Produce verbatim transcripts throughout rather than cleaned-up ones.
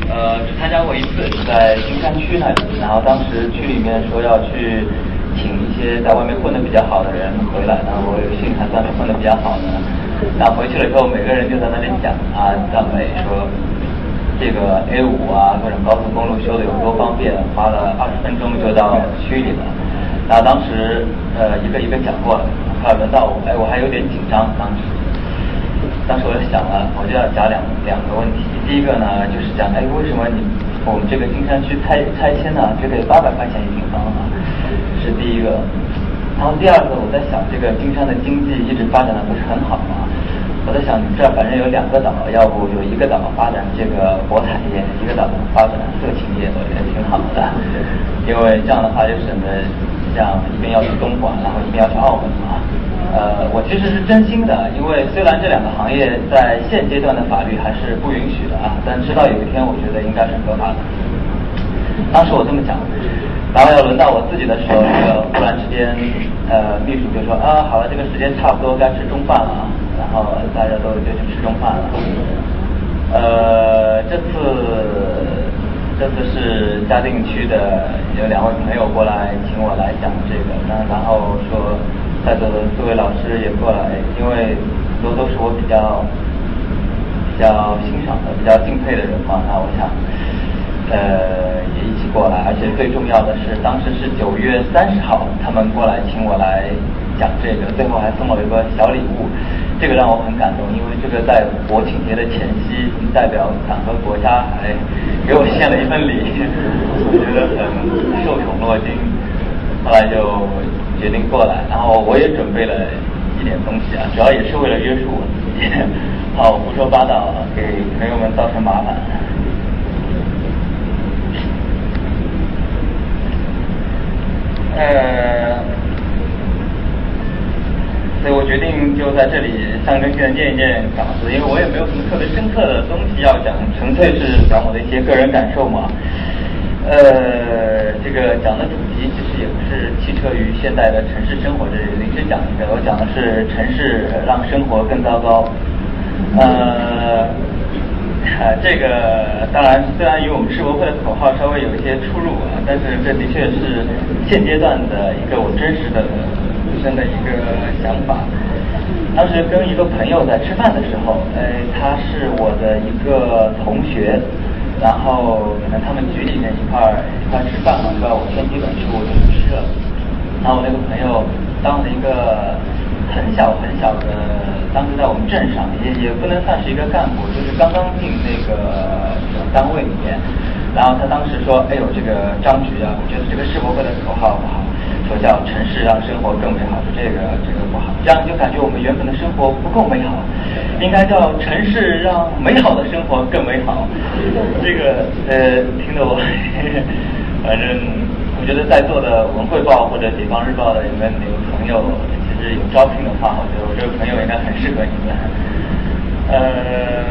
呃，只参加过一次，是在金山区那里。然后当时区里面说要去请一些在外面混得比较好的人回来，然后我有幸还算是混得比较好的。然后回去了之后，每个人就在那里讲啊，赞美说这个 A 五 啊，各种高速公路修的有多方便，花了二十分钟就到区里了。然后当时呃一个一个讲过了，快轮到我，哎，我还有点紧张，当时。当时我就想了，我就要讲两两个问题。第一个呢，就是讲，哎，为什么你我们这个金山区拆拆迁呢，只给八百块钱一平方啊？是第一个。然后第二个，我在想，这个金山的经济一直发展的不是很好嘛？我在想，这儿反正有两个岛，要不有一个岛发展这个博彩业，一个岛发展色情业，我觉得挺好的。因为这样的话就省得像一边要去东莞，然后一边要去澳门嘛。呃，我其实是真心的，因为虽然这两个行业在现阶段的法律还是不允许的啊，但直到有一天，我觉得应该是合法的。当时我这么讲，然后要轮到我自己的时候，这个忽然之间，呃，秘书就说啊，好了，这个时间差不多该吃中饭了，然后大家都就去吃中饭了。呃，这次这次是嘉定区的有两位朋友过来请我来讲这个，然然后说。在座的各位老师也过来，因为都都是我比较比较欣赏的、比较敬佩的人嘛。那我想，呃，也一起过来。而且最重要的是，当时是九月三十号，他们过来请我来讲这个，最后还送了一个小礼物，这个让我很感动，因为这个在国庆节的前夕，代表党和国家还给我献了一份礼，我觉得很受宠若惊。后来就决定过来，然后我也准备了一点东西啊，主要也是为了约束我自己，怕我胡说八道给朋友们造成麻烦。呃，所以我决定就在这里象征性的念一念稿子，因为我也没有什么特别深刻的东西要讲，纯粹是讲我的一些个人感受嘛。呃，这个讲的主题其实也不是汽车与现代的城市生活，这里临时讲一个，我讲的是城市让生活更糟糕。呃，这个当然虽然与我们世博会的口号稍微有一些出入啊，但是这的确是现阶段的一个我真实的自身的一个想法。当时跟一个朋友在吃饭的时候，呃，他是我的一个同学。然后可能他们局里面一块一块吃饭嘛，说我签几本书我就去吃了。然后我那个朋友当了一个很小很小的，当时在我们镇上也也不能算是一个干部，就是刚刚进那个单位里面。然后他当时说，哎呦，这个张局啊，我觉得这个世博会的口号不好，说叫城市让生活更美好，说这个这个不好，这样就感觉我们原本的生活不够美好，应该叫城市让美好的生活更美好。这个呃，听得我反正我觉得在座的文汇报或者解放日报的你们有朋友，其实有招聘的话，我觉得我这个朋友应该很适合你们。呃，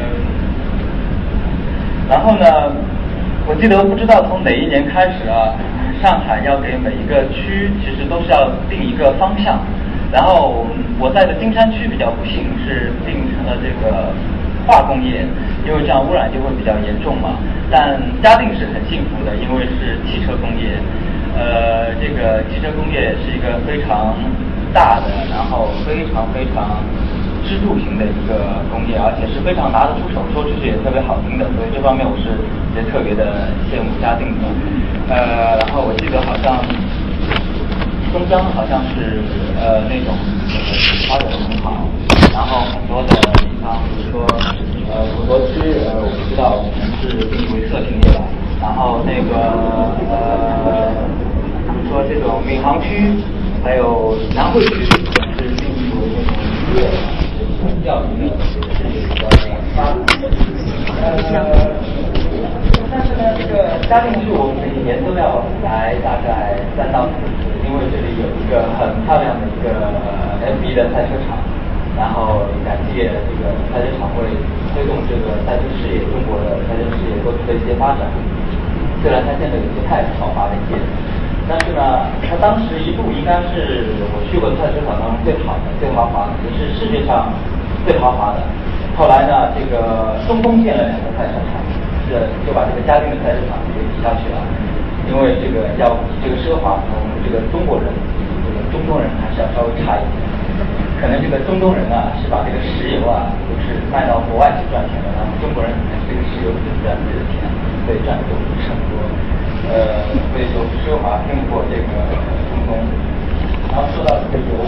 然后呢？我记得不知道从哪一年开始啊，上海要给每一个区其实都是要定一个方向，然后我在的金山区比较不幸是定成了这个化工业，因为这样污染就会比较严重嘛。但嘉定是很幸福的，因为是汽车工业，呃，这个汽车工业是一个非常大的，然后非常非常支柱型的一个工业，而且是非常拿得出手，说出去也特别好听的，所以这方面我是也特别的羡慕嘉定的。呃，然后我记得好像松江好像是呃那种发展的很好，然后很多的地方，比如说呃普陀区，呃我不知道可能是定义为色情业吧，然后那个呃比如说这种闵行区，还有南汇区是定义为那种娱乐教育发展。呃，但是呢，这个嘉定区我们每年都要来大概三到四次，因为这里有一个很漂亮的一个 F 一 的赛车场，然后感谢这个赛车场会推动这个赛车事业，中国的赛车事业做出的一些发展。虽然它现在有些太豪华的一些，但是呢，它当时一度应该是我去过的赛车场当中最好的、最豪华的，也是世界上最豪华的。后来呢，这个中东建了两个赛车场， 呃就把这个嘉定的菜市场给比下去了，因为这个要这个奢华从这个中国人这个中东人还是要稍微差一点，可能这个中东人啊是把这个石油啊都是卖到国外去赚钱的，然后中国人可能这个石油是赚自己的钱，所以赚的就不是很多，呃，所以就奢华拼不过这个中东。然后说到这个油。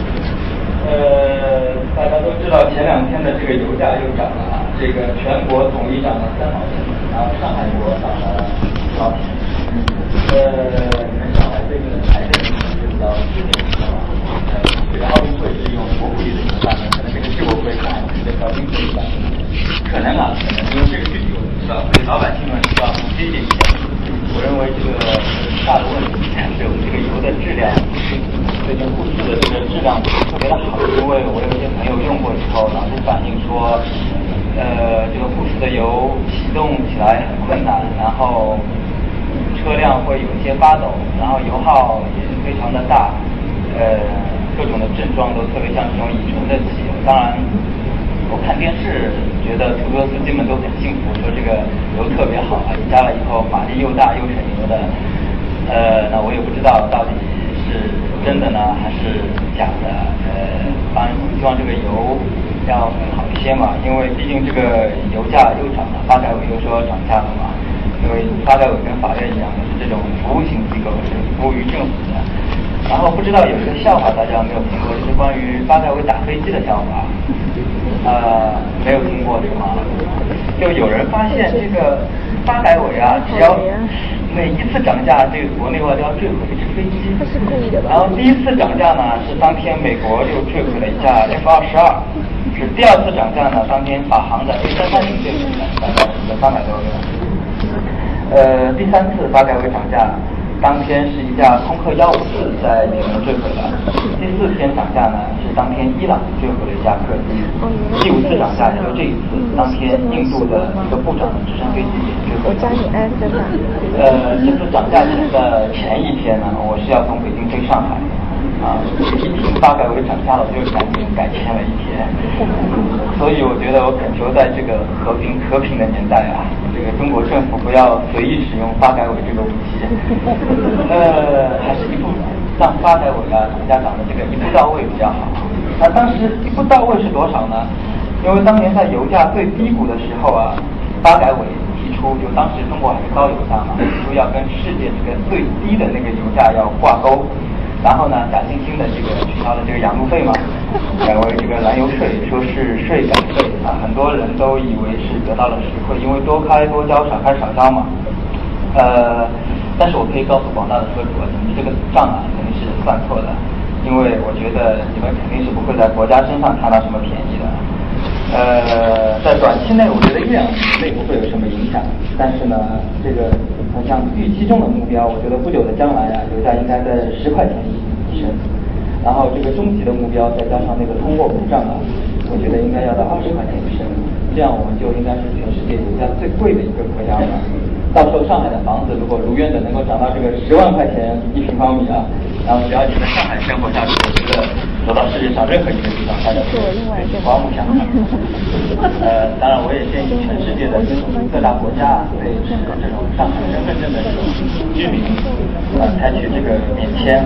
呃，大家都知道前两天的这个油价又涨了啊，这个全国统一涨了三毛钱，然后上海国涨了四毛钱。呃，你们上海最近的财政就比较知名，知道吧？呃，这个奥运会是用国库里的钱办的，可能这个世博会上海是在招经费办的，可能啊，可能因为这个具体我不知道，所以老百姓们需要接一点钱。我认为这个大的问题是我们这个油的质量。最近沪市的这个质量不是特别的好，因为我有一些朋友用过以后，老是反映说，呃，这个沪市的油启动起来很困难，然后车辆会有一些发抖，然后油耗也非常的大，呃，各种的症状都特别像这种乙醇的汽油。当然，我看电视觉得出租车司机们都很幸福，说这个油特别好啊，加了以后马力又大又省油的，呃，那我也不知道到底是真的呢还是假的，呃，当然希望这个油要更好一些嘛，因为毕竟这个油价又涨了，发改委又说涨价了嘛，因为发改委跟法院一样的是这种服务性机构，是服务于政府的。然后不知道有一个笑话大家没有听过，就是关于发改委打飞机的笑话，呃，没有听过是吗？就有人发现这个发改委啊，只要每一次涨价，这个国内外都要坠毁一只飞机。他是故意的吧？然后第一次涨价呢，是当天美国就坠毁了一架 F 二十二，是第二次涨价呢，当天法航的 A 三三零坠毁了，大概是三百多个。呃，第三次发改委涨价，当天是一架空客幺五四在也门坠毁了。第四天涨价呢，是当天伊朗坠毁了一架客机。第五次涨价也就这一次，当天印度的一个部长的直升飞机也坠毁了。我教你安分吧。呃，这次涨价前的前一天呢，我是要从北京飞上海。啊，一听发改委涨价了，我就赶紧改签了一天。所以我觉得我恳求在这个和平和平的年代啊，这个中国政府不要随意使用发改委这个武器。呃，还是一步让发改委啊涨价涨的这个一步到位比较好。那当时一步到位是多少呢？因为当年在油价最低谷的时候啊，发改委提出，就当时中国还是高油价嘛，提出要跟世界这个最低的那个油价要挂钩。然后呢，假惺惺的这个取消了这个养路费嘛，改为这个燃油税，说是税改税啊，很多人都以为是得到了实惠，因为多开多交，少开少交嘛。呃，但是我可以告诉广大的车主啊，你们这个账啊肯定是算错的，因为我觉得你们肯定是不会在国家身上看到什么便宜的。呃，在短期内，我觉得一两年内不会有什么影响，但是呢，这个像预期中的目标，我觉得不久的将来啊，油价应该在十块钱一升，然后这个终极的目标再加上那个通货膨胀啊，我觉得应该要到二十块钱一升，这样我们就应该是全世界油价最贵的一个国家了。到时候上海的房子如果如愿的能够涨到这个十万块钱一平方米啊，然后只要你在上海生活下去，我觉得走到世界上任何一个地方，大家都刮目相看。呃，当然我也建议全世界的各大国家对这种上海身份证的这种居民，呃，采取这个免签。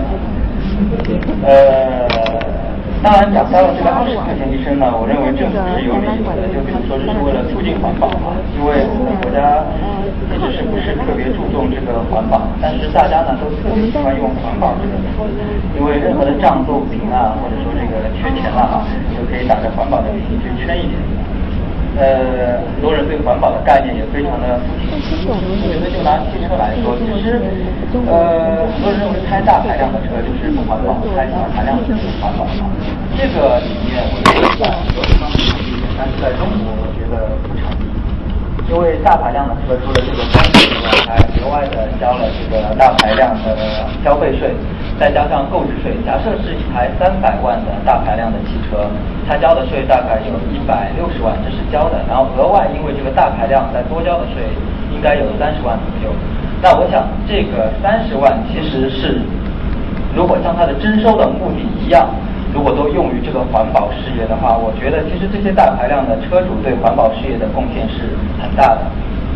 呃，当然涨到了这个二十块钱一升呢，我认为政府是有理由的，就比如说是为了促进环保嘛，因为我们国家一直是不是特别注重这个环保，但是大家呢都特别喜欢用环保这个词，因为任何的账做不平啊，或者说这个缺钱了啊，就可以打着环保的名义去圈一点。呃，很多人对环保的概念也非常的肤浅。我觉得就拿汽车来说，其实，呃，很多人认为开大排量的车就是不环保，开小排量的车是环保嘛。这个理念我觉得在很多地方是成立的，但是在中国我觉得不成立。因为大排量的车除了这个关税以外，还额外的交了这个大排量的消费税，再加上购置税。假设是一台三百万的大排量的汽车，它交的税大概有一百六十万，这是交的。然后额外因为这个大排量再多交的税，应该有三十万左右。那我想这个三十万其实是，如果像它的征收的目的一样，如果都用于这个环保事业的话，我觉得其实这些大排量的车主对环保事业的贡献是很大的。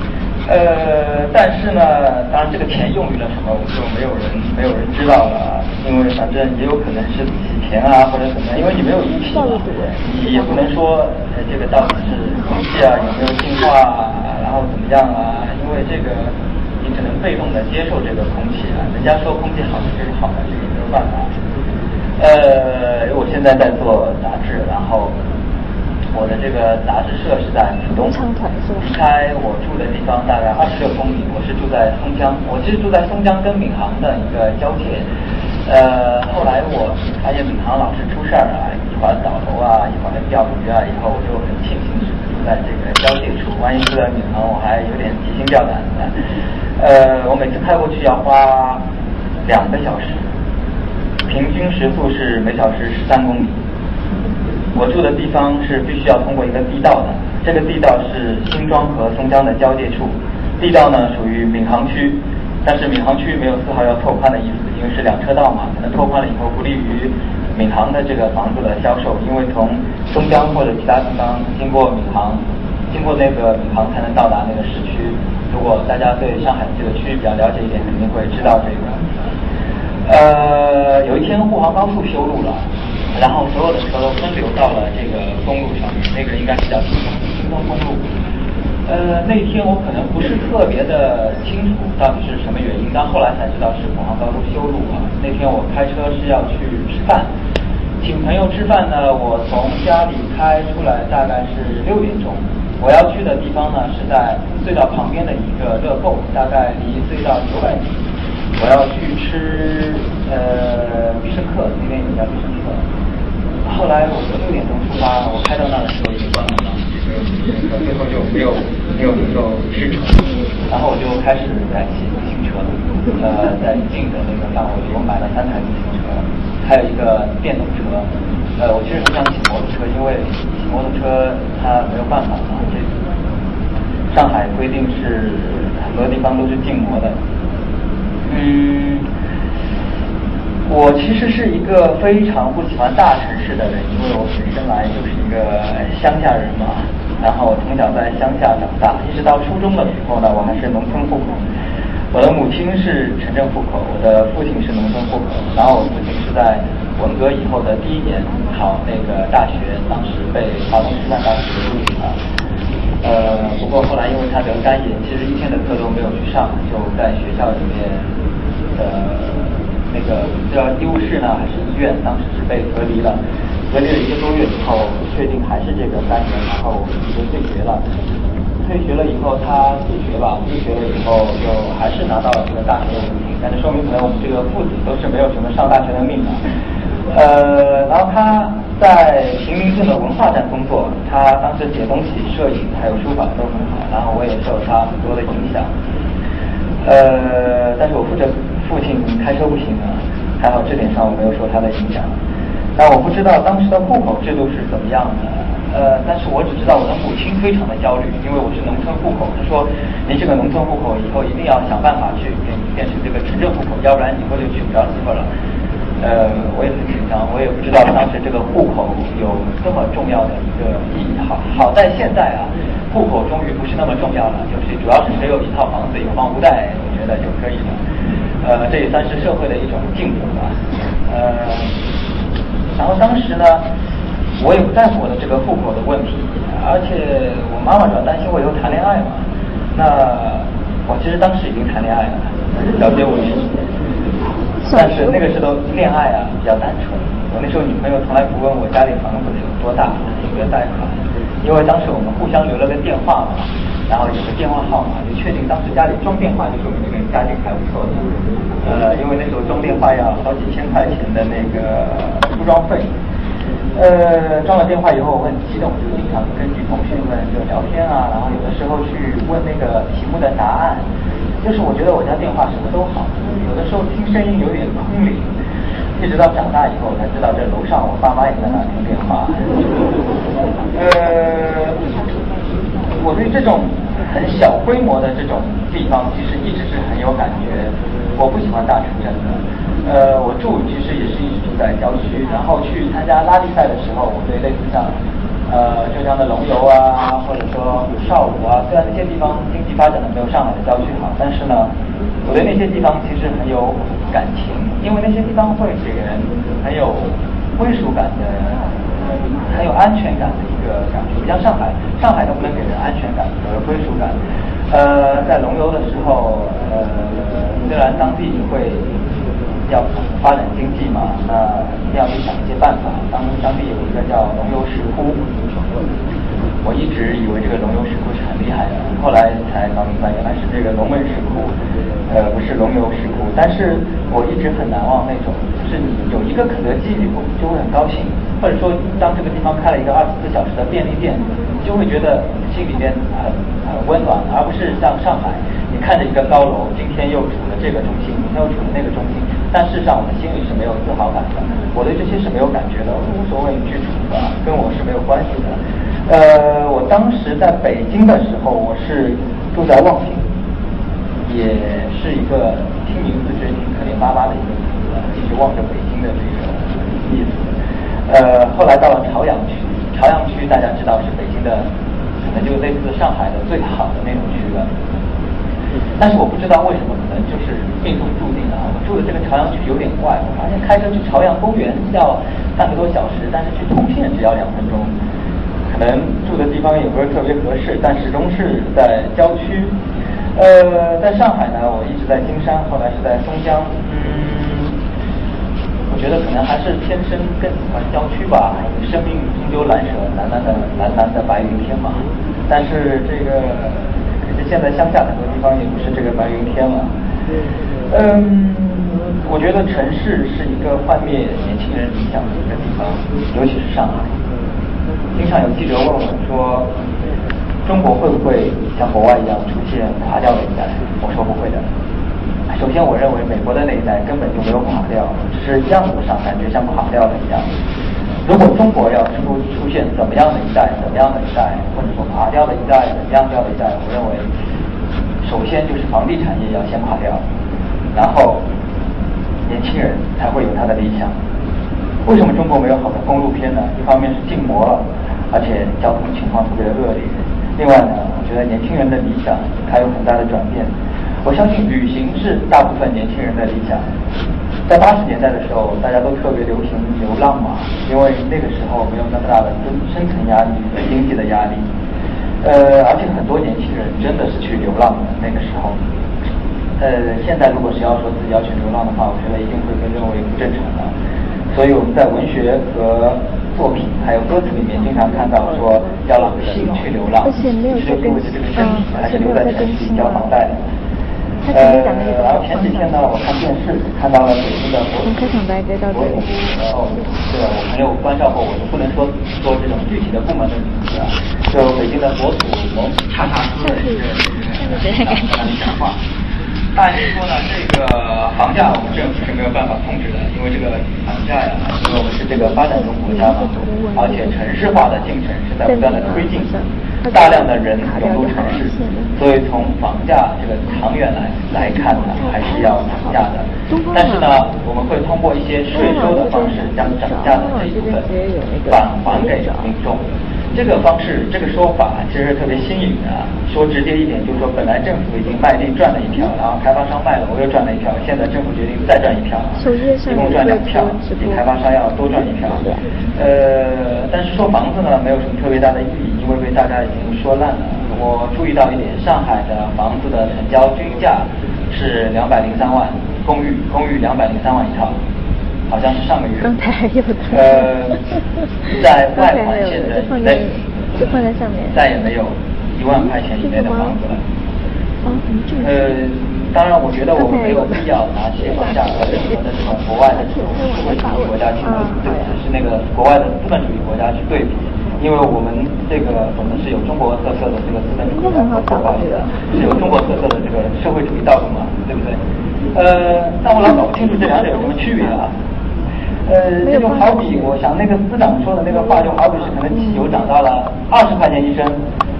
呃，但是呢，当然这个钱用于了什么，我就没有人没有人知道了，因为反正也有可能是洗钱啊或者怎么样，因为你没有仪器嘛，你也不能说呃这个到底是空气啊有没有净化啊，然后怎么样啊，因为这个你只能被动的接受这个空气啊，人家说空气好就是好的，这个没有办法。呃，我现在在做杂志，然后。我的这个杂志社是在浦东，离开我住的地方大概二十六公里。我是住在松江，我其实住在松江跟闵行的一个交界。呃，后来我发现闵行老是出事儿啊，一会儿倒楼啊，一会儿钓鱼啊，以后我就很庆幸是住在这个交界处。万一住在闵行，我还有点提心吊胆的。呃，我每次开过去要花两个小时，平均时速是每小时十三公里。我住的地方是必须要通过一个地道的，这个地道是新庄和松江的交界处。地道呢属于闵行区，但是闵行区没有丝毫要拓宽的意思，因为是两车道嘛，可能拓宽了以后不利于闵行的这个房子的销售，因为从松江或者其他地方经过闵行，经过那个闵行才能到达那个市区。如果大家对上海这个区域比较了解一点，肯定会知道这个。呃，有一天沪杭高速修路了。然后所有的车都分流到了这个公路上面，那个应该是叫京通京通公路。呃，那天我可能不是特别的清楚到底是什么原因，但后来才知道是沪杭高速修路啊。那天我开车是要去吃饭，请朋友吃饭呢，我从家里开出来大概是六点钟，我要去的地方呢是在隧道旁边的一个乐购，大概离隧道九百米。我要去吃呃必胜客，那边有一家必胜客。后来我六点钟出发，我开到那的时候已经关门了，这个最后就没有没有能够吃成，然后我就开始在骑自行车，呃，在近的那个范围里，我买了三台自行车，还有一个电动车。呃，我其实很想骑摩托车，因为骑摩托车它没有办法嘛，这上海规定是很多地方都是禁摩的。嗯。我其实是一个非常不喜欢大城市的人，因为我本身来就是一个乡下人嘛，然后我从小在乡下长大，一直到初中的时候呢，我还是农村户口。我的母亲是城镇户口，我的父亲是农村户口，然后我父亲是在文革以后的第一年考那个大学，当时被华东师范大学录取了。呃，不过后来因为他得肝炎，其实一天的课都没有去上，就在学校里面呃。那个不知道医务室呢还是医院，当时是被隔离了，隔离了一个多月以后，确定还是这个肝炎，然后就退学了。退学了以后，他自学吧，自学了以后就还是拿到了这个大学的文凭，但是说明可能我们这个父子都是没有什么上大学的命的。呃，然后他在平民镇的文化站工作，他当时写东西、摄影还有书法都很好，然后我也受他很多的影响。呃，但是我负责父亲开车不行啊，还好这点上我没有受他的影响。但我不知道当时的户口制度是怎么样的，呃，但是我只知道我的母亲非常的焦虑，因为我是农村户口，她说你这个农村户口以后一定要想办法去给你变成这个城镇户口，要不然以后就娶不着媳妇了。呃，我也很紧张，我也不知道当时这个户口有这么重要的一个意义。好，好在现在啊，户口终于不是那么重要了，就是主要是谁有一套房子有房无贷，我觉得就可以了。呃，这也算是社会的一种进步吧。呃，然后当时呢，我也不在乎我的这个户口的问题，而且我妈妈主要担心我以后谈恋爱嘛。那我其实当时已经谈恋爱了，了解我年纪。但是那个时候恋爱啊比较单纯，我那时候女朋友从来不问我家里房子有多大，有没有贷款，因为当时我们互相留了个电话嘛，然后有个电话号码，就确定当时家里装电话就说明这个家境还不错的。呃，因为那时候装电话要好几千块钱的那个铺装费。呃，装了电话以后我很激动，就经常跟女同学们就聊天啊，然后有的时候去问那个题目的答案。就是我觉得我家电话什么都好，有的时候听声音有点空灵，一直到长大以后才知道这楼上我爸妈也在那听电话。呃，我对这种很小规模的这种地方其实一直是很有感觉，我不喜欢大城镇的。呃，我住其实也是一直住在郊区，然后去参加拉力赛的时候，我对类似像呃，浙江的龙游啊，或者说邵武啊，虽然那些地方经济发展的没有上海的郊区好，但是呢，我对那些地方其实很有感情，因为那些地方会给人很有归属感的、很有安全感的一个感觉。不像上海，上海都不能给人安全感和归属感。呃，在龙游的时候，呃，虽然当地会要发展经济嘛，那一定要去想一些办法。当当地有一个叫龙游石窟，我一直以为这个龙游石窟是很厉害的，后来才搞明白原来是这个龙门石窟，呃，不是龙游石窟。但是我一直很难忘那种，就是你有一个肯德基，你就会很高兴，或者说当这个地方开了一个二十四小时的便利店，你就会觉得心里面很很温暖，而不是像上海，你看着一个高楼，今天又处了这个中心，明天又处了那个中心，但事实上我的心里是没有自豪感的，我对这些是没有感觉的，无所谓你去处吧，跟我是没有关系的。呃，我当时在北京的时候，我是住在望平，也是一个听名字觉得挺可怜巴巴的一个名字，一直望着北京的这个意思。呃，后来到了朝阳区，朝阳区大家知道是北京的，可能就类似上海的最好的那种区了。但是我不知道为什么，可能就是命中注定的啊。我住的这个朝阳区有点怪，我发现开车去朝阳公园要半个多小时，但是去通县只要两分钟。可能住的地方也不是特别合适，但始终是在郊区。呃，在上海呢，我一直在金山，后来是在松江。嗯，我觉得可能还是天生更喜欢郊区吧，生命终究难舍蓝蓝的蓝蓝的白云天嘛。但是这个可是现在乡下很多地方也不是这个白云天了。嗯，我觉得城市是一个幻灭年轻人理想的一个地方，尤其是上海。经常有记者问我说，中国会不会像国外一样出现垮掉的一代？我说不会的。首先，我认为美国的那一代根本就没有垮掉，只是样子上感觉像垮掉了一样。如果中国要出出现怎么样的一代，怎么样的一代，或者说垮掉的一代，怎么样掉的一代，我认为，首先就是房地产业要先垮掉，然后年轻人才会有他的理想。为什么中国没有好的公路片呢？一方面是禁摩了，而且交通情况特别恶劣。另外呢，我觉得年轻人的理想还有很大的转变。我相信旅行是大部分年轻人的理想。在八十年代的时候，大家都特别流行流浪嘛，因为那个时候没有那么大的生生存压力和经济的压力。呃，而且很多年轻人真的是去流浪的那个时候。呃，现在如果是要说自己要去流浪的话，我觉得一定会被认为不正常的。所以我们在文学和作品还有歌词里面经常看到说要让性去流浪，其实就意味着这个身体还是留在城市里交房贷的。呃，然后前几天呢，我看电视看到了北京的博主，博主，然后对我朋友关照过我，就不能说说这种具体的部门的名字啊，就北京的博主某叉叉叔的一个讲话。按理说呢，这个房价我们政府是没有办法控制的，因为这个房价呀，因为我们是这个发展中国家嘛，而且城市化的进程是在不断的推进，大量的人涌入城市，所以从房价这个长远来来看呢，还是要涨价的。但是呢，我们会通过一些税收的方式，将涨价的这一部分返还给民众。这个方式，这个说法其实是特别新颖的。说直接一点，就是说本来政府已经卖地赚了一票，然后开发商卖了，我又赚了一票，现在政府决定再赚一票，一共赚两票，比开发商要多赚一票。呃，但是说房子呢，没有什么特别大的意义，因为被大家已经说烂了。我注意到一点，上海的房子的成交均价是两百零三万，公寓公寓两百零三万一套。好像是上个月，呃，在外环线的以内，再也没有一万块钱以内的房子了。呃，当然，我觉得我们没有必要拿些房价和任何的这种国外的这种社会主义国家去对比，是那个国外的资本主义国家去对比，因为我们这个我们是有中国特色的这个资本主义和国外的，是有中国特色的这个社会主义道路嘛，对不对？呃，但我老搞不清楚这两者有什么区别啊？呃，这就好比我想那个司长说的那个话，就好比是可能汽油涨到了二十块钱一升，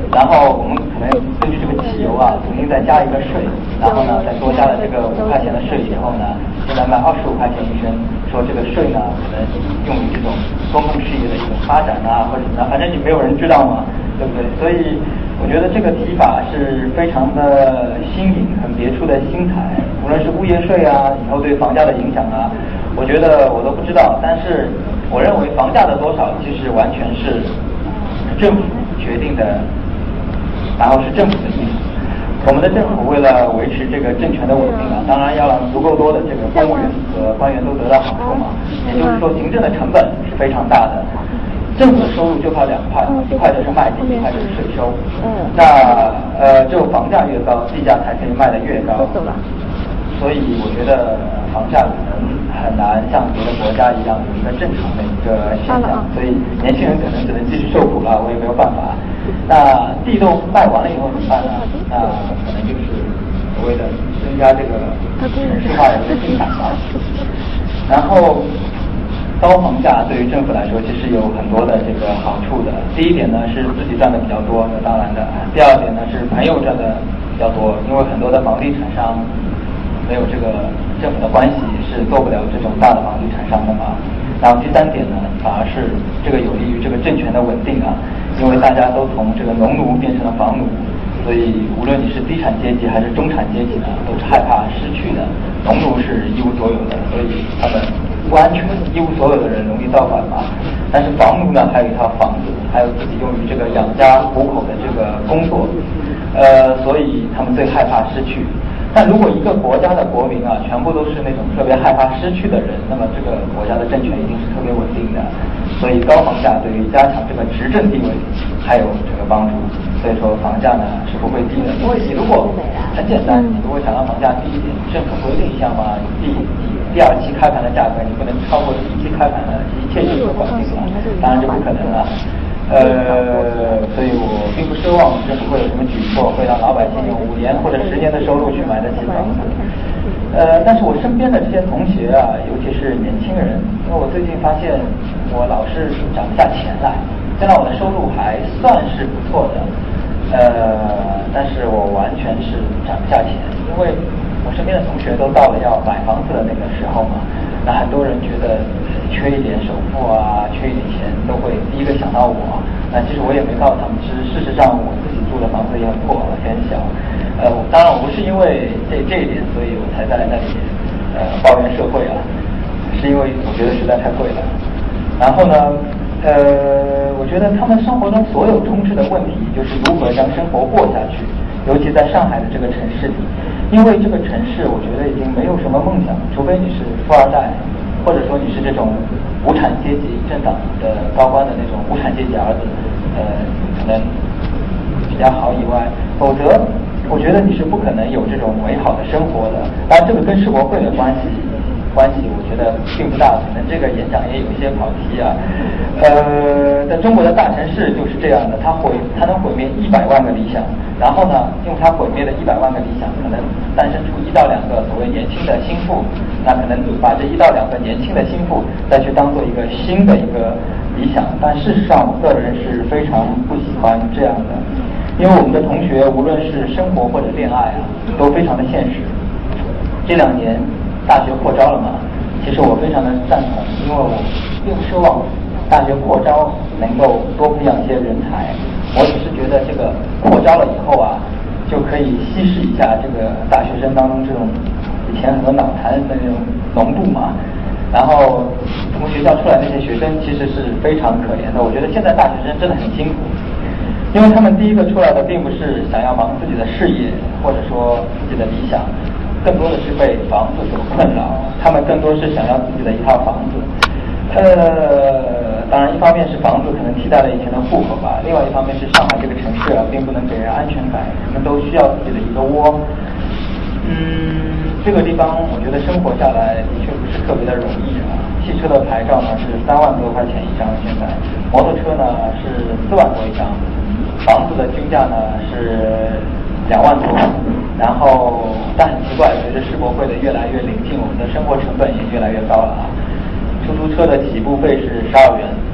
然后我们可能根据这个汽油啊，重新再加一个税，然后呢，再多加了这个五块钱的税以后呢，现在卖二十五块钱一升，说这个税呢可能用于这种公共事业的一种发展啊，或者怎么样，反正你没有人知道嘛，对不对？所以我觉得这个提法是非常的新颖，很别出的新材。无论是物业税啊，以后对房价的影响啊，我觉得我都不知道。但是我认为房价的多少其实完全是政府决定的，然后是政府的意思。我们的政府为了维持这个政权的稳定啊，当然要让足够多的这个公务员和官员都得到好处嘛。也就是说，行政的成本是非常大的。政府的收入就靠两块，一块就是卖地，一块就是税收。那呃，只有房价越高，地价才可以卖得越高。所以我觉得房价可能很难像别的国家一样有一个正常的一个现象，所以年轻人可能只能继续受苦了，我也没有办法。那地都卖完了以后怎么办呢？那可能就是所谓的增加这个城市化的生产吧。然后高房价对于政府来说其实有很多的这个好处的。第一点呢是自己赚的比较多，那当然的。第二点呢是朋友赚的比较多，因为很多的房地产商没有这个政府的关系是做不了这种大的房地产商的嘛。然后第三点呢，反而是这个有利于这个政权的稳定啊，因为大家都从这个农奴变成了房奴，所以无论你是低产阶级还是中产阶级呢，都是害怕失去的。农奴是一无所有的，所以他们不安全，一无所有的人容易造反嘛。但是房奴呢，还有一套房子，还有自己用于这个养家糊口的这个工作，呃，所以他们最害怕失去。但如果一个国家的国民啊，全部都是那种特别害怕失去的人，那么这个国家的政权一定是特别稳定的。所以高房价对于加强这个执政地位还有这个帮助。所以说房价呢是不会低的，因为你如果很简单，你如果想让房价低一点，政府规定一下嘛，第第二期开盘的价格你不能超过第一期开盘的，一切就不管定了，当然这不可能了。呃，所以我并不奢望政府会有什么举措，会让老百姓用五年或者十年的收入去买得起房子。呃，但是我身边的这些同学啊，尤其是年轻人，因为我最近发现我老是涨不下钱来，虽然我的收入还算是不错的，呃，但是我完全是涨不下钱，因为我身边的同学都到了要买房子的那个时候嘛，那很多人觉得缺一点首付啊，缺一点钱，都会第一个想到我。那其实我也没告诉他们，其实事实上我自己住的房子也很破，也很小。呃，当然我不是因为这这一点，所以我才在那里呃抱怨社会啊，是因为我觉得实在太贵了。然后呢，呃，我觉得他们生活中所有充斥的问题，就是如何将生活过下去。尤其在上海的这个城市里，因为这个城市我觉得已经没有什么梦想，除非你是富二代，或者说你是这种无产阶级政党的高官的那种无产阶级儿子，呃，可能比较好以外，否则我觉得你是不可能有这种美好的生活的。当然，这个跟世博会的关系关系，我觉得并不大，可能这个演讲也有一些跑题啊。呃，在中国的大城市就是这样的，它毁，它能毁灭一百万个理想，然后呢，用它毁灭的一百万个理想，可能诞生出一到两个所谓年轻的心腹，那可能把这一到两个年轻的心腹再去当做一个新的一个理想，但事实上，我个人是非常不喜欢这样的，因为我们的同学无论是生活或者恋爱啊，都非常的现实。这两年大学扩招了嘛，其实我非常的赞同，因为我并不奢望大学扩招能够多培养一些人才，我只是觉得这个扩招了以后啊，就可以稀释一下这个大学生当中这种以前很多脑残的那种浓度嘛。然后从学校出来那些学生其实是非常可怜的，我觉得现在大学生真的很辛苦，因为他们第一个出来的并不是想要忙自己的事业或者说自己的理想，更多的是被房子所困扰，他们更多是想要自己的一套房子。呃，当然一方面是房子可能替代了以前的户口吧，另外一方面是上海这个城市啊，并不能给人安全感，人们都需要自己的一个窝。嗯，这个地方我觉得生活下来的确不是特别的容易啊。汽车的牌照呢是三万多块钱一张，现在摩托车呢是四万多一张，房子的均价呢是两万多。然后但很奇怪，随着世博会的越来越临近，我们的生活成本也越来越高了啊。出租车的起步费是十二元，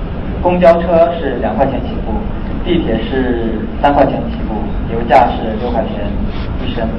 公交车是两块钱起步，地铁是三块钱起步，油价是六块钱一升。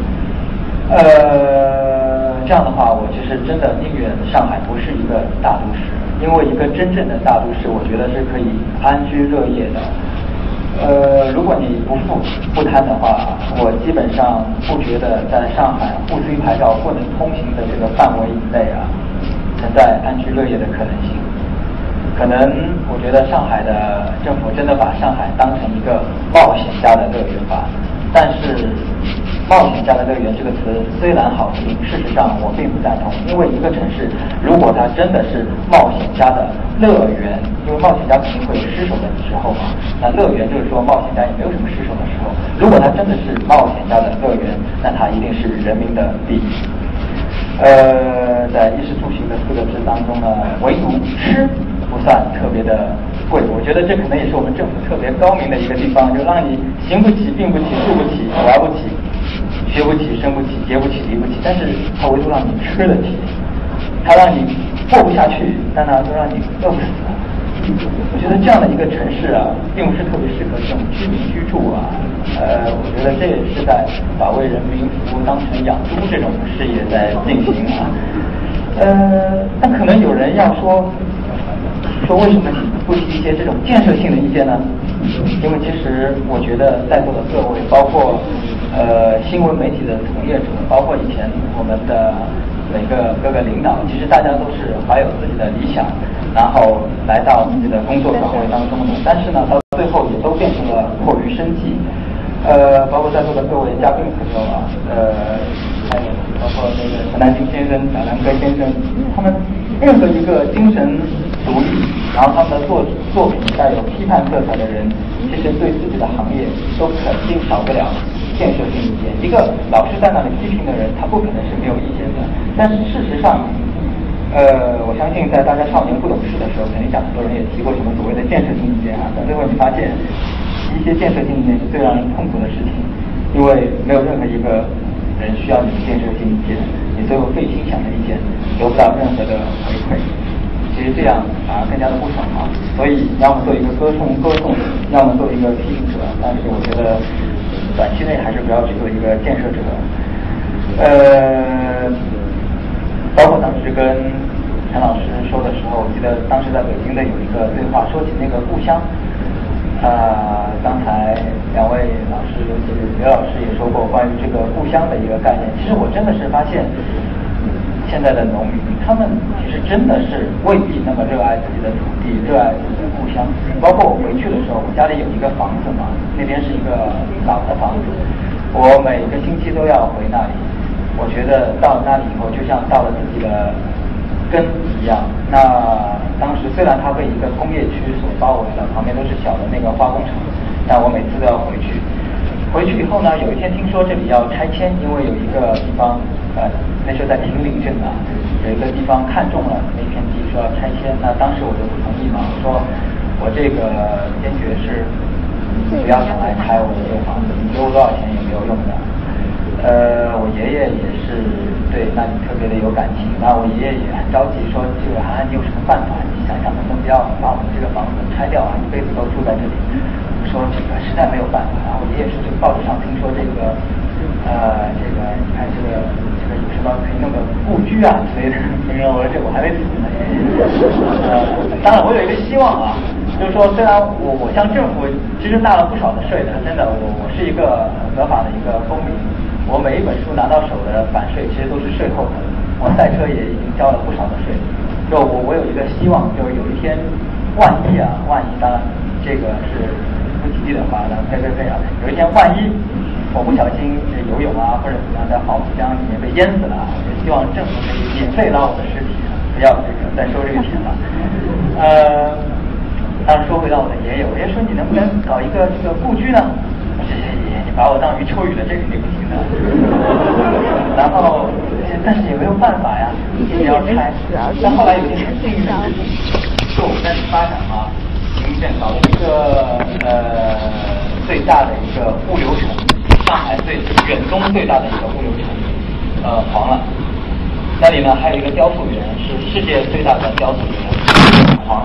呃，这样的话，我其实真的宁愿上海不是一个大都市，因为一个真正的大都市，我觉得是可以安居乐业的。呃，如果你不富不贪的话，我基本上不觉得在上海沪 C 牌照不能通行的这个范围以内啊，存在安居乐业的可能性。可能我觉得上海的政府真的把上海当成一个冒险家的乐园吧。但是冒险家的乐园这个词虽然好听，事实上我并不赞同。因为一个城市如果它真的是冒险家的乐园，因为冒险家肯定会有失手的时候嘛，那乐园就是说冒险家也没有什么失手的时候。如果它真的是冒险家的乐园，那它一定是人民的第一。呃，在衣食住行的四个字当中呢，唯独吃不算特别的贵，我觉得这可能也是我们政府特别高明的一个地方，就让你行不起、病不起、住不起、玩不起、学不起、生不起、结不起、离不起，但是它唯独让你吃得起，它让你过不下去，但呢又让你饿不死。我觉得这样的一个城市啊，并不是特别适合这种居民居住啊。呃，我觉得这也是在把为人民服务当成养猪这种事业在进行啊。呃，但可能有人要说，说为什么你不提一些这种建设性的意见呢？因为其实我觉得在座的各位，包括呃新闻媒体的从业者，包括以前我们的每个各个领导，其实大家都是怀有自己的理想，然后来到自己的工作岗位当中的，但是呢，到最后也都变成了迫于生计。呃，包括在座的各位嘉宾朋友啊，呃，还有包括那个陈丹青先生、小南哥先生，他们任何一个精神独立，然后他们的作作品带有批判色彩的人，其实对自己的行业都肯定少不了建设性意见。一个老是在那里批评的人，他不可能是没有意见的。但是事实上，呃，我相信在大家少年不懂事的时候，肯定讲很多人也提过什么所谓的建设性意见啊，但最后你发现一些建设性意见是最让人痛苦的事情，因为没有任何一个人需要你的建设性意见，你所有费心想的意见得不到任何的回馈，其实这样反而更加的不爽嘛。所以要么做一个歌颂歌颂者，要么做一个批评者，但是我觉得短期内还是不要去做一个建设者。呃，包括当时跟陈老师说的时候，我记得当时在北京的有一个对话，说起那个故乡。啊、呃，刚才两位老师，尤其是刘老师也说过关于这个故乡的一个概念。其实我真的是发现，现在的农民他们其实真的是未必那么热爱自己的土地，热爱自己的故乡。包括我回去的时候，我家里有一个房子嘛，那边是一个老的房子，我每个星期都要回那里。我觉得到那里以后，就像到了自己的根一样。那当时虽然它被一个工业区所包围了，旁边都是小的那个化工厂，但我每次都要回去。回去以后呢，有一天听说这里要拆迁，因为有一个地方，呃，那时候在平陵镇啊，有一个地方看中了那片地，说要拆迁。那当时我就不同意嘛，我说我这个坚决是不要想来拆我的这个房子，你给我多少钱也没有用的。呃，我爷爷也是对那里特别的有感情，那我爷爷也很着急，说这个涵涵你有什么办法？你想想能不能不要把我们这个房子拆掉啊？一辈子都住在这里。我说这个实在没有办法。然后我爷爷是这个报纸上听说这个，呃，这个你看这个这个有什么可以弄个故居啊之类的。因为我说这我还没死呢。呃，当然我有一个希望啊，就是说虽然我我向政府其实纳了不少的税的，真的我我是一个合法的一个公民。我每一本书拿到手的版税其实都是税后的，我赛车也已经交了不少的税。就我我有一个希望，就是有一天，万一啊，万一当然这个是不吉利的话，那呸呸呸啊，有一天万一我不小心游泳啊或者怎么样在黄浦江里面被淹死了，我希望政府可以免费捞我的尸体，不要这个再收这个钱了。呃，当然说回到我的爷爷，我爷爷说你能不能搞一个这个故居呢？我说爷爷，你把我当余秋雨了，这肯定不行的。然后，但是也没有办法呀，一定要拆。但后来有一件很幸运的事情，就我们在发展嘛，平镇搞了一个呃最大的一个物流城，上海最远东最大的一个物流城，呃黄了。那里呢还有一个雕塑园，是世界最大的雕塑园，黄了。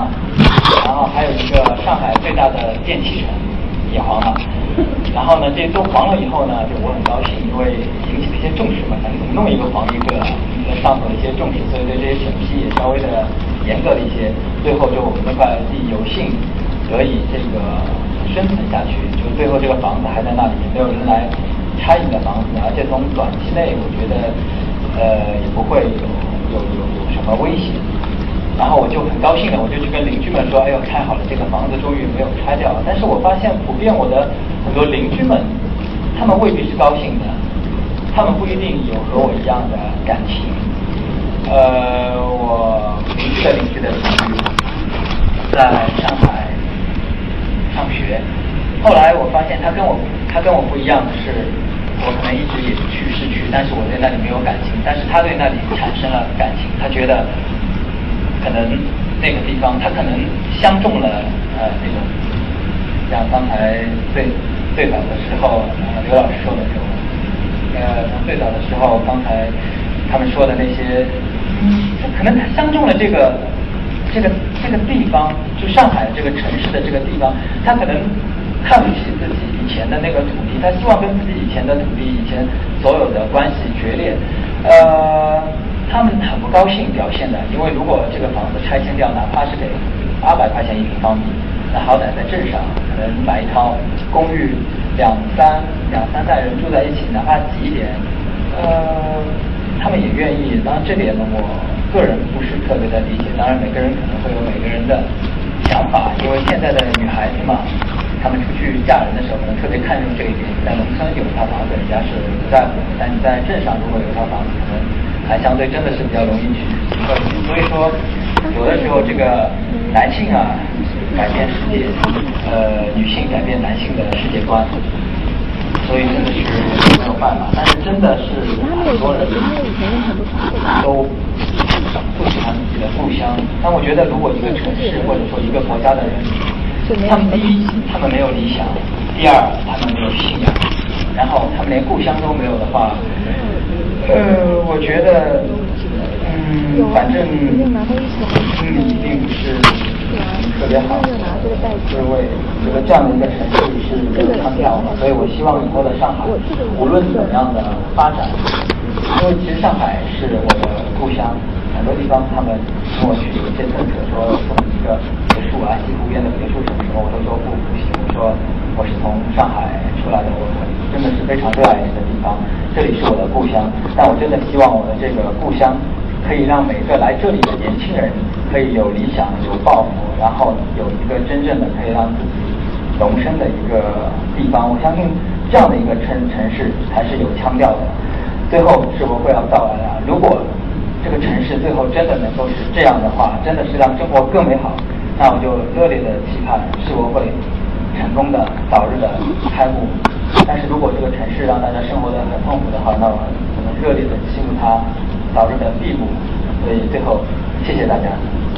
然后还有一个上海最大的电器城也黄了。然后呢，这都黄了以后呢，就我很高兴，因为引起了一些重视嘛，咱们弄一个黄一个，上头的一些重视，所以对这些审批也稍微的严格了一些。最后就我们这块地有幸得以这个生存下去，就最后这个房子还在那里，也没有人来拆你的房子，而且从短期内我觉得呃也不会有有有有什么威胁。然后我就很高兴的，我就去跟邻居们说，哎呦，太好了，这个房子终于没有拆掉了。但是我发现普遍我的很多邻居们，他们未必是高兴的，他们不一定有和我一样的感情。呃，我邻居的邻居的邻居在上海上学，后来我发现他跟我他跟我不一样的是，我可能一直也去市区，但是我对那里没有感情，但是他对那里产生了感情，他觉得可能那个地方他可能相中了呃那种像刚才最最早的时候呃刘老师说的时候，呃从最早的时候刚才他们说的那些，可能他相中了这个这个这个地方，就上海这个城市的这个地方，他可能看不起自己以前的那个土地，他希望跟自己以前的土地以前所有的关系决裂，呃。他们很不高兴表现的，因为如果这个房子拆迁掉，哪怕是给八百块钱一平方米，那好歹在镇上可能买一套公寓，两三两三代人住在一起，哪怕挤一点，呃，他们也愿意。当然这点呢，我个人不是特别的理解。当然每个人可能会有每个人的想法，因为现在的女孩子嘛，她们出去嫁人的时候可能特别看重这一点。在农村有一套房子，人家是不在乎；但你在镇上如果有一套房子，可能还相对真的是比较容易去行动，所以说有的时候这个男性啊改变世界，呃女性改变男性的世界观，所以真的是没有办法。但是真的是很多人都不喜欢自己的故乡。但我觉得如果一个城市或者说一个国家的人，他们第一他们没有理想，第二他们没有信仰，然后他们连故乡都没有的话，呃，我觉得，嗯，反正心里并不是特别好。因为觉得这样的一个城市是没有腔调的，所以我希望以后的上海，无论怎么样的发展，因为其实上海是我的故乡，很多地方他们跟我去有一些政策说送一个别墅啊，西湖边的别墅什么什么，我都说不不行，我说我是从上海出来的，我真的是非常热爱这个地方，这里是我的故乡，但我真的希望我的这个故乡可以让每个来这里的年轻人可以有理想、有抱负，然后有一个真正的可以让自己容身的一个地方。我相信这样的一个城城市才是有腔调的。最后世博会要到来了，如果这个城市最后真的能够是这样的话，真的是让生活更美好，那我就热烈的期盼世博会成功的早日的开幕。但是如果这个城市让大家生活的很痛苦的话，那我们热烈的希望它早日的闭幕。所以最后谢谢大家。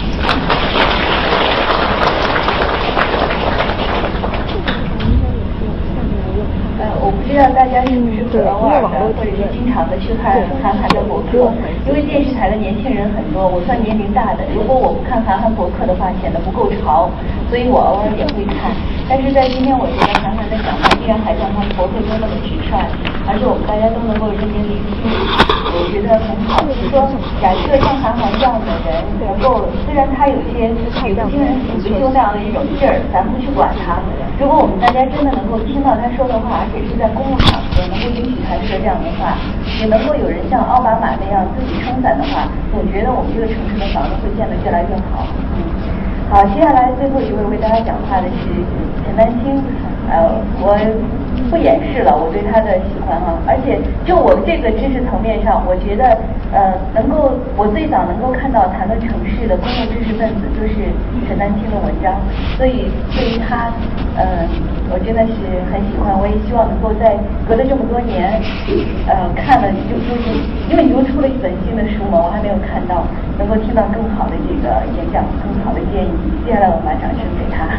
呃，我不知道大家是不是会偶尔的，或者是经常的去看韩寒的博客，因为电视台的年轻人很多，我算年龄大的，如果我不看韩寒博客的话，显得不够潮，所以我偶尔也会看。但是在今天，我觉得韩寒的讲话依然还像他博客中那么直率，而且我们大家都能够认真聆听，我觉得很好。就是说，假设像韩寒这样的人能够，虽然他有些有些人死不休那样的一种劲儿，咱不去管他。如果我们大家真的能够听到他说的话，而且是在公共场合能够允许他说这样的话，也能够有人像奥巴马那样自己撑伞的话，我觉得我们这个城市的房子会建得越来越好。嗯，好，接下来最后一位为大家讲话的是陈丹青，呃，我不掩饰了我对他的喜欢哈、啊，而且就我这个知识层面上，我觉得呃能够我最早能够看到谈论城市的公共知识分子就是陈丹青的文章，所以对于他呃我真的是很喜欢，我也希望能够在隔了这么多年呃看了就就是因为你又出了一本新的书嘛，我还没有看到，能够听到更好的这个演讲，更好的建议。接下来我把掌声给他。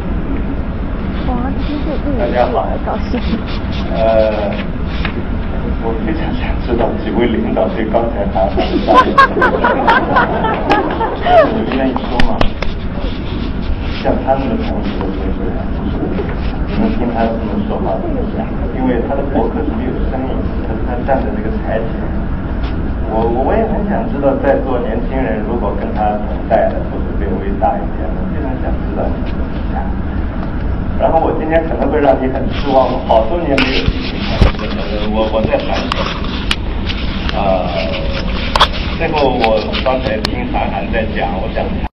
大家好，呃， 我非常想知道几位领导对刚才韩寒的赞美，你们愿意说吗？像他们的同事的时候，你们听他这么说话怎么想？因为他的博客是没有声音，可是他站在这个台前。我我也很想知道，在座年轻人如果跟他同代的，或者略微大一点，我非常想知道你怎么想。然后我今天可能会让你很失望，我好多年没有进行呃，我我在反省。呃，最后我刚才听韩寒在讲，我想。